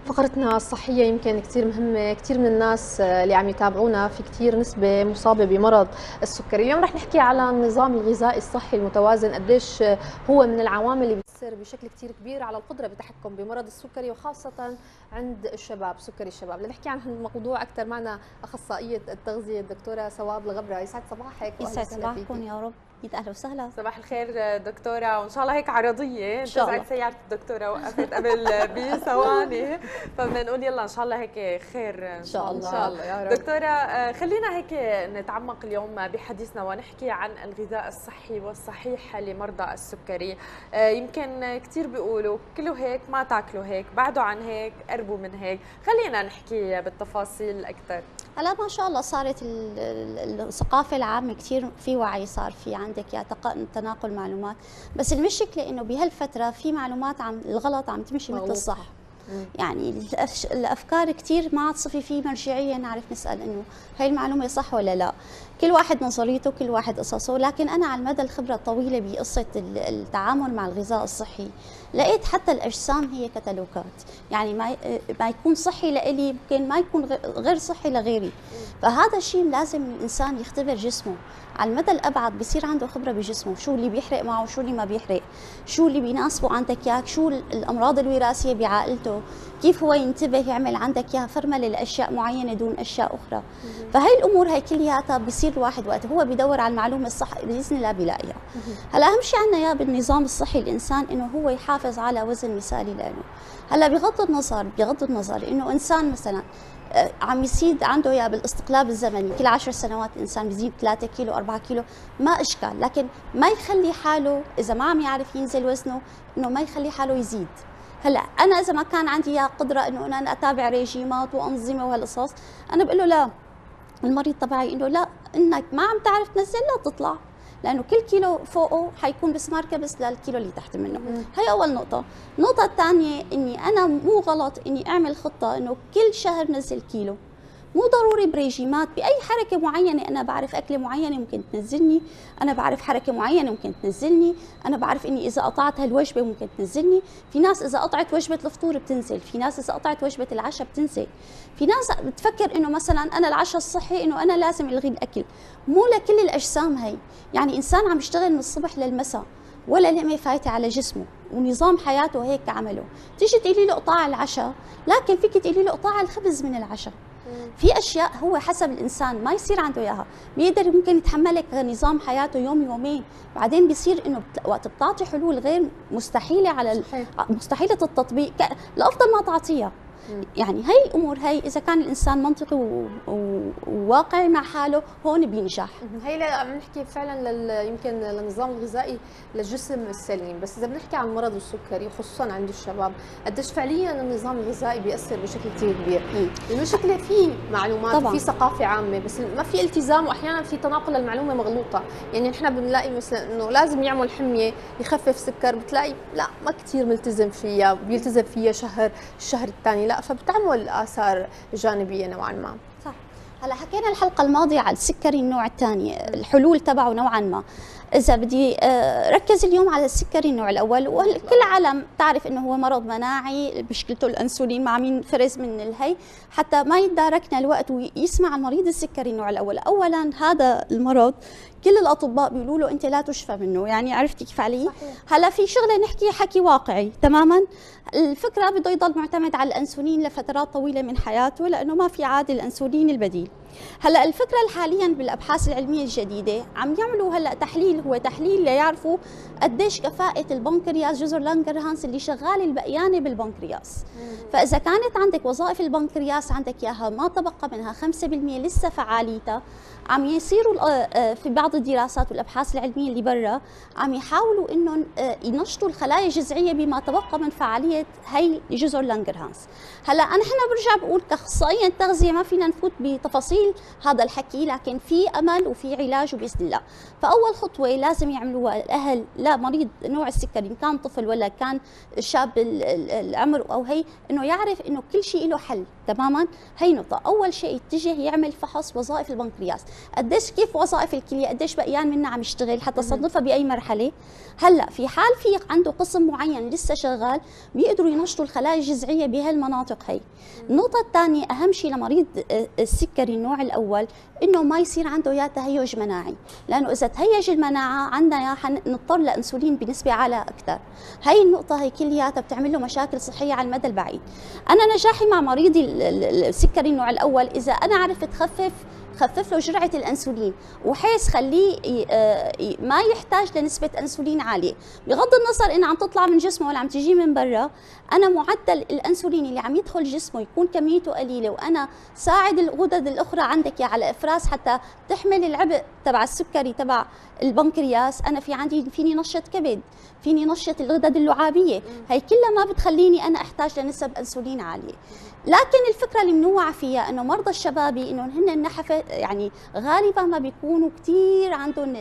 فقرتنا الصحية يمكن كثير مهمة، كثير من الناس اللي عم يتابعونا في كثير نسبة مصابة بمرض السكري. اليوم رح نحكي على النظام الغذائي الصحي المتوازن، قديش هو من العوامل اللي بتأثر بشكل كثير كبير على القدرة بالتحكم بمرض السكري وخاصة عند الشباب، سكري الشباب. لنحكي عن الموضوع أكثر معنا أخصائية التغذية الدكتورة ثواب الغبرة. يسعد صباحك. يسعد صباحكم يا رب. اهلا وسهلا. صباح الخير دكتوره، وان شاء الله هيك عرضيه. انتزعت سياره الدكتوره وقفت قبل بثواني، فبدنا نقول يلا ان شاء الله هيك خير ان شاء الله. ان شاء الله يا رب. دكتوره، خلينا هيك نتعمق اليوم بحديثنا ونحكي عن الغذاء الصحي والصحيح لمرضى السكري. يمكن كثير بيقولوا كلوا هيك ما تاكلوا هيك، بعدوا عن هيك قربوا من هيك. خلينا نحكي بالتفاصيل اكثر. هلا ما شاء الله صارت الثقافه العامه كثير في وعي، صار في عندك يا تناقل معلومات، بس المشكله انه بهالفتره في معلومات الغلط عم تمشي مثل الصح. يعني الافكار كثير ما عاد صفي في مرجعيه نعرف نسال انه هي المعلومه صح ولا لا. كل واحد نظريته، كل واحد قصصه، لكن انا على المدى الخبره الطويله بقصه التعامل مع الغذاء الصحي لقيت حتى الاجسام هي كتالوجات، يعني ما يكون صحي لإلي ممكن ما يكون غير صحي لغيري. فهذا الشيء لازم الانسان يختبر جسمه على المدى الابعد، بصير عنده خبره بجسمه، شو اللي بيحرق معه وشو اللي ما بيحرق، شو اللي بيناسبه عندك اياه، شو الامراض الوراثيه بعائلته، كيف هو ينتبه يعمل عندك اياها فرمله لاشياء معينه دون اشياء اخرى. فهي الامور هي كلياتها بصير الواحد وقت هو بدور على المعلومه الصح باذن الله بيلاقيها. هلا اهم شيء عندنا اياه بالنظام الصحي الانسان انه هو يحافظ على وزن مثالي له. هلا بغض النظر انه انسان مثلا عم يزيد عنده يا بالاستقلاب الزمني، كل 10 سنوات الانسان بيزيد 3 كيلو 4 كيلو، ما اشكال، لكن ما يخلي حاله اذا ما عم يعرف ينزل وزنه انه ما يخلي حاله يزيد. هلا انا اذا ما كان عندي يا قدره انه انا اتابع ريجيمات وانظمه وهالقصص، انا بقول له لا، المريض تبعي انه لا، انك ما عم تعرف تنزل لا تطلع، لانه كل كيلو فوقه حيكون بسمار كبس للكيلو اللي تحت منه. هي اول نقطه. النقطه الثانيه اني انا مو غلط اني اعمل خطه انه كل شهر نزل كيلو، مو ضروري بريجيمات، باي حركه معينه. انا بعرف اكله معينه ممكن تنزلني، انا بعرف حركه معينه ممكن تنزلني، انا بعرف اني اذا قطعت هالوجبه ممكن تنزلني. في ناس اذا قطعت وجبه الفطور بتنزل، في ناس اذا قطعت وجبه العشاء بتنزل، في ناس بتفكر انه مثلا انا العشاء الصحي انه انا لازم الغي الاكل. مو لكل الاجسام هي، يعني انسان عم يشتغل من الصبح للمساء ولا لقمه فايته على جسمه ونظام حياته هيك عمله، تيجي تقولي له قطاع العشاء، لكن فيك تقولي له قطاع الخبز من العشاء. في اشياء هو حسب الانسان ما يصير عنده اياها، بيقدر ممكن يتحملك نظام حياته يوم يومين، بعدين بيصير انه وقت بتعطي حلول غير مستحيله على مستحيله التطبيق، الافضل ما تعطيها. يعني هي الامور هي اذا كان الانسان منطقي وواقعي مع حاله هون بينجح. هي عم نحكي فعلا يمكن للنظام الغذائي للجسم السليم، بس اذا بنحكي عن مرض السكري خصوصا عند الشباب، قديش فعليا النظام الغذائي بياثر بشكل كثير كبير. المشكله في معلومات طبعا، في ثقافه عامه، بس ما في التزام، واحيانا في تناقل للمعلومه مغلوطه. يعني نحن بنلاقي مثلا انه لازم يعمل حميه يخفف سكر، بتلاقي لا ما كثير ملتزم فيها، بيلتزم فيها شهر، الشهر الثاني لا، فبتعمل آثار جانبية نوعا ما. صح. هلا حكينا الحلقة الماضية على السكري النوع الثاني، الحلول تبعه نوعا ما. إذا بدي ركز اليوم على السكري النوع الأول، وكل العالم تعرف إنه هو مرض مناعي، مشكلته الأنسولين، ما عم ينفرز من الهي، حتى ما يتداركنا الوقت ويسمع المريض السكري النوع الأول. أولا هذا المرض كل الأطباء بيقولوا له أنت لا تشفى منه، يعني عرفتي كيف علي؟ هلا في شغلة نحكي حكي واقعي تماما. الفكرة بده يضل معتمد على الأنسولين لفترات طويلة من حياته، لأنه ما في عادي الأنسولين البديل. هلا الفكره حاليا بالابحاث العلميه الجديده عم يعملوا هلا تحليل، هو تحليل ليعرفوا قديش كفاءه البنكرياس، جزر لانجرهانس اللي شغال البقيانه بالبنكرياس. فاذا كانت عندك وظائف البنكرياس عندك اياها ما تبقى منها 5% لسه فعاليتها، عم يصيروا في بعض الدراسات والابحاث العلميه اللي برا عم يحاولوا انهم ينشطوا الخلايا الجذعيه بما تبقى من فعاليه هي جزر لانجرهانس. هلا انا برجع بقول كاخصائيه تغذيه ما فينا نفوت بتفاصيل هذا الحكي، لكن في امل وفي علاج باذن الله. فاول خطوه خطوه لازم يعملوها الاهل لمريض نوع السكري، ان كان طفل ولا كان شاب العمر او هي، انه يعرف انه كل شيء له حل تماما. هي نقطه. اول شيء يتجه يعمل فحص وظائف البنكرياس، قديش كيف وظائف الكليه، قديش بقيان منها عم يشتغل حتى تصنفها باي مرحله. هلا في حال في عنده قسم معين لسه شغال بيقدروا ينشطوا الخلايا الجذعيه بهالمناطق هي. النقطه الثانيه اهم شيء لمريض السكري النوع الاول انه ما يصير عنده يا تهيج مناعي، لانه اذا تهيج المناعه عندنا حنضطر لانسولين بنسبه عاليه اكثر. هي النقطه هي كلياتها بتعمل له مشاكل صحيه على المدى البعيد. انا نجاحي مع مريضي السكري النوع الاول اذا انا عرفت خفف له جرعه الانسولين وحيث خليه ما يحتاج لنسبه انسولين عاليه، بغض النظر انها عم تطلع من جسمه ولا عم تجي من برا، انا معدل الانسولين اللي عم يدخل جسمه يكون كميته قليله، وانا ساعد الغدد الاخرى عندك على افراز حتى تحمل العبء تبع السكري تبع البنكرياس. انا فيني نشط كبد، فيني نشط الغدد اللعابيه، هي كلها ما بتخليني انا احتاج لنسب انسولين عاليه. لكن الفكره اللي منوع فيها انه مرضى الشبابي انه هن النحفه يعني غالبا ما بيكونوا كثير عندهم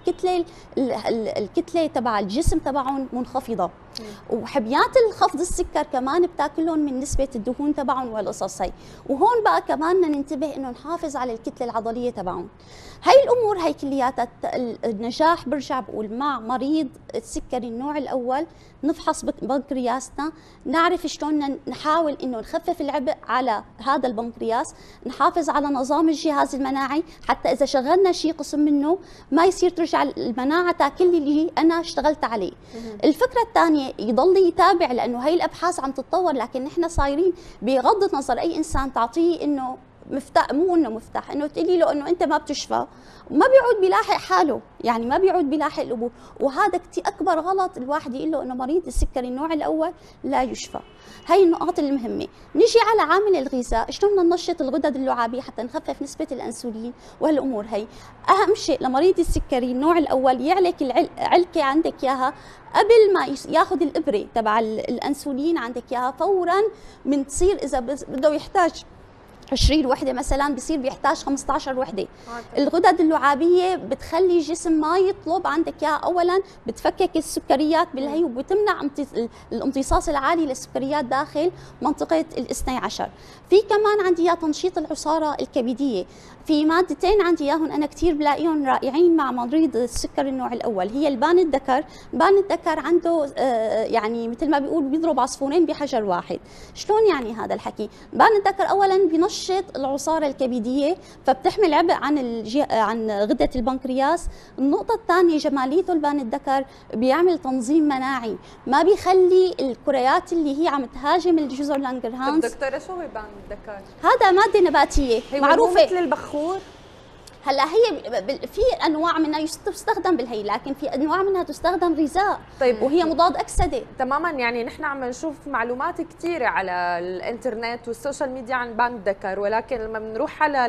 الكتله تبع الجسم تبعهم منخفضه، وحبيات الخفض السكر كمان بتاكلهم من نسبه الدهون تبعهم والقصص هي. وهون بقى كمان بدنا ننتبه انه نحافظ على الكتله العضليه تبعهم. هي الامور هي كلياتها النجاح برجع بقول مع مريض السكري النوع الاول نفحص بنكرياسنا، نعرف شلون نحاول انه نخفف العبء على هذا البنكرياس، نحافظ على نظام الجهاز المناعي حتى اذا شغلنا شيء قسم منه ما يصير ترجع المناعه تاكل لي اللي انا اشتغلت عليه. الفكره الثانيه يضل يتابع، لانه هي الابحاث عم تتطور، لكن نحن صايرين بغض النظر اي انسان تعطيه انه مفتاح، مو انه مفتاح، انه تقولي له انه انت ما بتشفى، ما بيعود بيلاحق حاله، يعني ما بيعود بيلاحق الامور، وهذا كثير اكبر غلط الواحد يقول له انه مريض السكري النوع الاول لا يشفى. هي النقاط المهمه. نيجي على عامل الغذاء، شلون بدنا ننشط الغدد اللعابيه حتى نخفف نسبه الانسولين وهالامور هي. اهم شيء لمريض السكري النوع الاول يعلك العلكه عندك اياها قبل ما ياخذ الابره تبع الانسولين عندك اياها فورا، من تصير اذا بده يحتاج 20 وحده مثلا بصير بيحتاج 15 وحده. الغدد اللعابيه بتخلي الجسم ما يطلب عندك اياها، اولا بتفكك السكريات بالهي وبتمنع الامتصاص العالي للسكريات داخل منطقه الاثني عشر. في كمان عندي تنشيط العصاره الكبديه، في مادتين عندي اياهم انا كثير بلاقيهم رائعين مع مريض السكر النوع الاول، هي البان الذكر. بان الذكر عنده يعني مثل ما بيقول بيضرب عصفورين بحجر واحد. شلون يعني هذا الحكي؟ بان الذكر اولا بنشط العصاره الكبديه فبتحمل عبء عن غده البنكرياس. النقطه الثانيه جماليته البان الذكر بيعمل تنظيم مناعي، ما بيخلي الكريات اللي هي عم تهاجم الجزر لانجرهانز. دكتوره شو هو بان الذكر؟ هذا ماده نباتيه معروفه مثل البخور. هلا هي في انواع منها تستخدم بالهي، لكن في انواع منها تستخدم غذاء. طيب وهي مضاد اكسده تماما. يعني نحن عم نشوف معلومات كثيره على الانترنت والسوشيال ميديا عن بان الذكر، ولكن لما بنروح على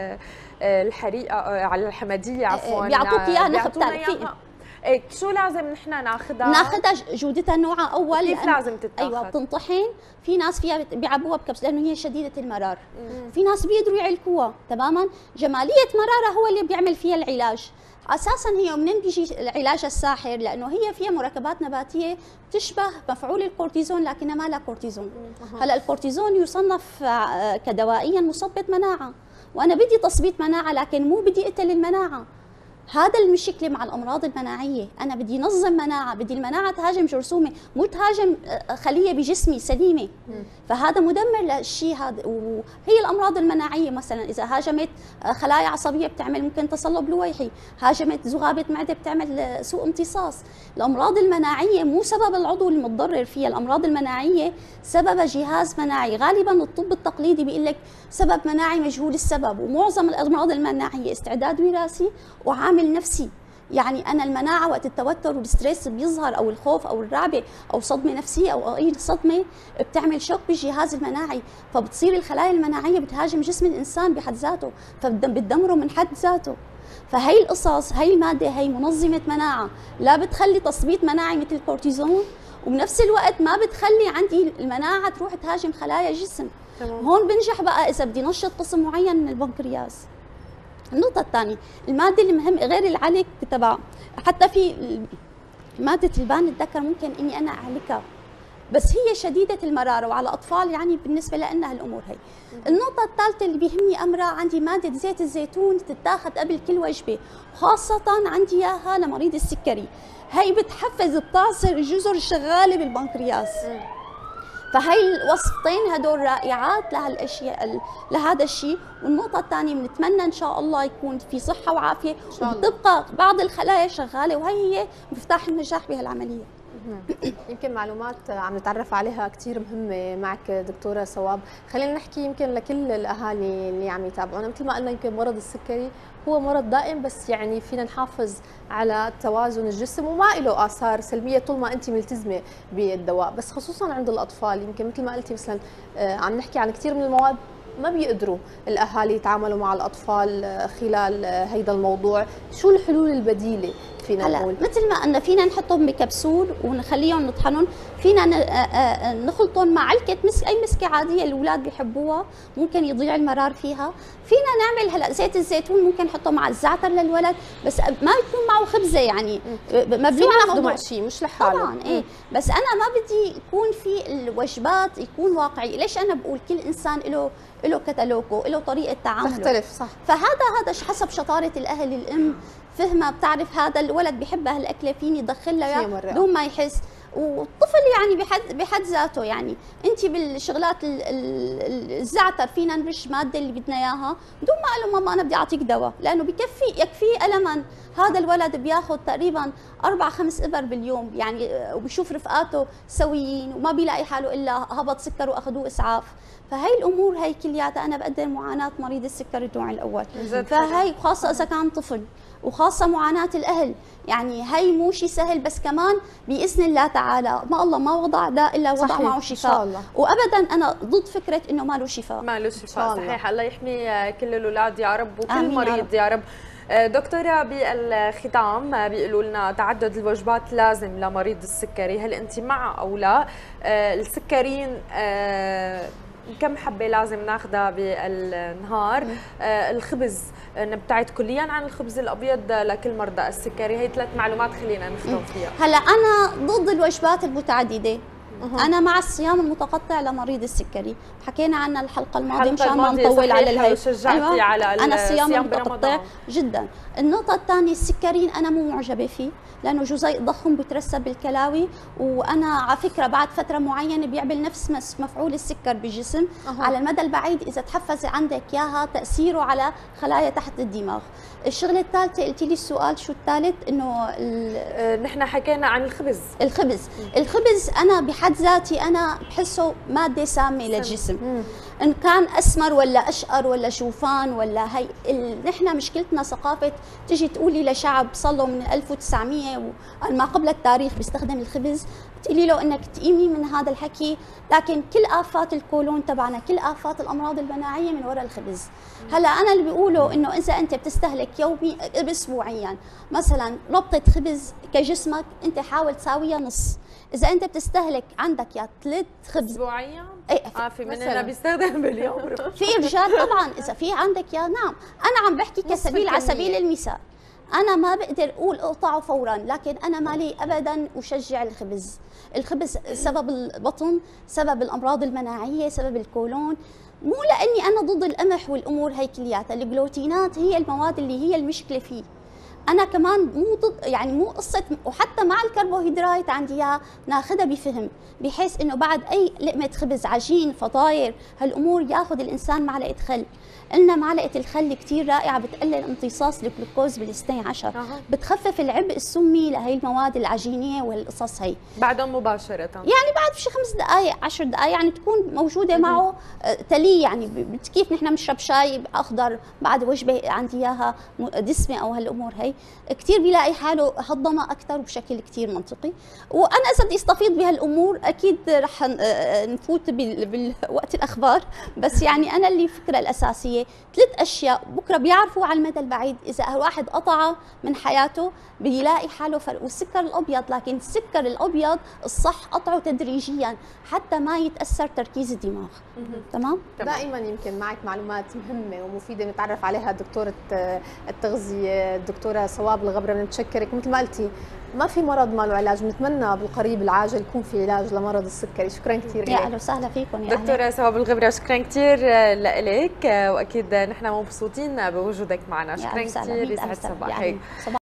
الحريقه على الحمديه عفوا بيعطوك اياها نخبه. شو لازم نحن ناخذها؟ ناخذها جودتها نوعها اول. كيف لازم تتاخذ؟ ايوه بتنطحن، في ناس فيها بيعبوها بكبس لانه هي شديده المرار. في ناس بيقدروا يعلكوها تماما. جماليه مرارها هو اللي بيعمل فيها العلاج. اساسا هي منين بيجي العلاج الساحر؟ لانه هي فيها مركبات نباتيه تشبه مفعول الكورتيزون لكنها ما لها كورتيزون. هلا الكورتيزون يصنف كدوائيا مثبط مناعه، وانا بدي تثبيط مناعه لكن مو بدي اقتل المناعه. هذا المشكلة مع الأمراض المناعية، أنا بدي نظم مناعة، بدي المناعة تهاجم جرثومة مو تهاجم خلية بجسمي سليمة. فهذا مدمر للشيء هذا. وهي الأمراض المناعية مثلا إذا هاجمت خلايا عصبية بتعمل ممكن تصلب لويحي، هاجمت ذغابة معدة بتعمل سوء امتصاص. الأمراض المناعية مو سبب العضو المتضرر فيها، الأمراض المناعية سبب جهاز مناعي. غالبا الطب التقليدي بيقول لك سبب مناعي مجهول السبب، ومعظم الأمراض المناعية استعداد وراثي وعامل نفسي. يعني انا المناعه وقت التوتر والستريس بيظهر او الخوف او الرعبه او صدمه نفسيه او اي صدمه بتعمل شوك بالجهاز المناعي، فبتصير الخلايا المناعيه بتهاجم جسم الانسان بحد ذاته، فبتدمره من حد ذاته. فهي القصص، هي الماده هي منظمه مناعه، لا بتخلي تثبيط مناعي مثل الكورتيزون، وبنفس الوقت ما بتخلي عندي المناعه تروح تهاجم خلايا الجسم. هون بنجح بقى اذا بدي نشط قسم معين من البنكرياس. النقطة الثانية، المادة المهم غير العلك تبع، حتى في مادة البان الذكر ممكن اني انا اعلكها، بس هي شديدة المرارة وعلى أطفال يعني بالنسبة لنا هالأمور هي. النقطة الثالثة اللي بيهمني أمرها، عندي مادة زيت الزيتون تتاخذ قبل كل وجبة، خاصة عندي إياها لمريض السكري، هي بتحفز بتعصر الجزر الشغالة بالبنكرياس. فهي الوصفتين هدول رائعات لهالاشياء لهذا الشيء. والنقطة الثانية بنتمنى ان شاء الله يكون في صحة وعافية وبتبقى بعض الخلايا شغالة، وهي هي مفتاح النجاح بهالعملية. يمكن معلومات عم نتعرف عليها كثير مهمة معك دكتورة ثواب. خلينا نحكي يمكن لكل الأهالي اللي عم يتابعونا، مثل ما قلنا يمكن مرض السكري هو مرض دائم، بس يعني فينا نحافظ على توازن الجسم وما له آثار سلبية طول ما أنت ملتزمة بالدواء، بس خصوصا عند الأطفال. يمكن مثل ما قلتي مثلا عم نحكي عن كثير من المواد ما بيقدروا الأهالي يتعاملوا مع الأطفال خلال هيدا الموضوع. شو الحلول البديلة فينا نقول؟ مثل ما قلنا فينا نحطهم بكبسول ونخليهم نطحنهم، فينا نخلطهم مع علكة أي مسكة عادية الأولاد بيحبوها، ممكن يضيع المرار فيها. فينا نعمل هلا زيت الزيتون ممكن نحطه مع الزعتر للولد، بس ما يكون معه خبزة يعني مبلوع ناخده مع شيء مش لحاله طبعا. ايه بس انا ما بدي يكون في الوجبات يكون واقعي. ليش انا بقول كل انسان له كتالوجه، له طريقه تعامله تختلف صح. فهذا حسب شطاره الاهل، الام فهمها بتعرف هذا الولد بحب هالاكله فيني ادخل له اياه بدون ما يحس. والطفل يعني بحد ذاته يعني انت بالشغلات الزعتر فينا نرش ماده اللي بدنا اياها بدون ما اقول له ماما انا بدي اعطيك دواء، لانه يكفيه الما. هذا الولد بياخذ تقريبا 4-5 ابر باليوم يعني، وبيشوف رفقاته سويين وما بيلاقي حاله الا هبط سكر واخذوه اسعاف. فهي الامور هي كلياتها انا بقدر معاناه مريض السكر النوع الاول، فهي خاصه اذا كان طفل، وخاصه معاناه الاهل يعني. هي مو شيء سهل، بس كمان باذن الله تعالى ما الله ما وضع داء الا وضع معه شفاء. وابدا انا ضد فكره انه ما له شفاء. ما له شفاء صحيح. الله يحمي كل الاولاد يا رب وكل مريض يا رب. دكتورة بالختام بيقولوا لنا تعدد الوجبات لازم لمريض السكري، هل انت مع او لا؟ السكريين كم حبة لازم ناخذها بالنهار؟ الخبز نبتعد كليا عن الخبز الابيض لكل مرضى السكري. هي 3 معلومات خلينا نختم فيها. هلا انا ضد الوجبات المتعدده، أنا مع الصيام المتقطع لمريض السكري، حكينا عنها الحلقة الماضية مشان ما نطول على الهي. أيوة. على أنا الصيام المتقطع جدا. النقطة الثانية السكرين أنا مو معجبة فيه، لأنه جزيء ضخم بيترسب بالكلاوي، وأنا على فكرة بعد فترة معينة بيعمل نفس مفعول السكر بالجسم. على المدى البعيد إذا تحفز عندك إياها تأثيره على خلايا تحت الدماغ. الشغلة الثالثة قلتي لي السؤال شو الثالث؟ إنه نحن حكينا عن الخبز. الخبز أنا بحد ذاتي أنا بحسه مادة سامة للجسم، إن كان أسمر ولا أشقر ولا شوفان ولا هي. نحن مشكلتنا ثقافة تجي تقولي لشعب صلوا من 1900 ما قبل التاريخ بيستخدم الخبز، تقولي له انك تقيمي من هذا الحكي، لكن كل آفات الكولون تبعنا، كل آفات الأمراض المناعية من وراء الخبز. هلا أنا اللي بيقولوا إنه إذا أنت بتستهلك يومي أسبوعيا مثلا ربطة خبز كجسمك، أنت حاول تساويها نص. إذا أنت بتستهلك عندك يا 3 خبز أسبوعيا، في مننا مثلاً بيستخدم باليوم في رجال طبعا إذا في عندك يا نعم. أنا عم بحكي كسبيل على سبيل المثال، أنا ما بقدر أقول اقطعه فورا، لكن أنا مالي أبدا أشجع الخبز. الخبز سبب البطن، سبب الأمراض المناعية، سبب الكولون. مو لأني أنا ضد القمح والأمور هي كلياتها، الجلوتينات هي المواد اللي هي المشكلة فيه. أنا كمان مو ضد يعني مو قصة، وحتى مع الكربوهيدرات عندي إياها ناخذها بفهم، بحيث إنه بعد أي لقمة خبز عجين فطاير هالأمور ياخذ الإنسان معلقة خل. قلنا معلقة الخل كثير رائعة، بتقلل امتصاص الجلوكوز بالاثني عشر، بتخفف العبء السمي لهي المواد العجينية والقصص هي. بعدهم مباشرة يعني بعد شي 5 دقائق 10 دقائق يعني تكون موجودة معه تلي. يعني كيف نحن بنشرب شاي أخضر بعد وجبة عندي إياها دسمة أو هالأمور هي، كثير بيلاقي حاله هضم اكثر وبشكل كثير منطقي. وانا اذا بدي استفيض بهالامور اكيد رح نفوت بالوقت الاخبار، بس يعني انا اللي الفكره الاساسيه 3 اشياء بكره بيعرفوا على المدى البعيد اذا الواحد قطعها من حياته بيلاقي حاله فرق. والسكر الابيض، لكن السكر الابيض الصح قطعه تدريجيا حتى ما يتاثر تركيز الدماغ. تمام. دائما يمكن معك معلومات مهمه ومفيده نتعرف عليها دكتوره التغذيه الدكتوره صواب الغبره. بنتشكرك مثل ما قلتي ما في مرض ما له علاج، بنتمنى بالقريب العاجل يكون في علاج لمرض السكري. شكرا كثير لك. يا اهلا وسهلا فيكم يا دكتوره صواب الغبره، شكرا كثير لك، واكيد نحن مبسوطين بوجودك معنا. شكرا كثير، يسعد صباحك.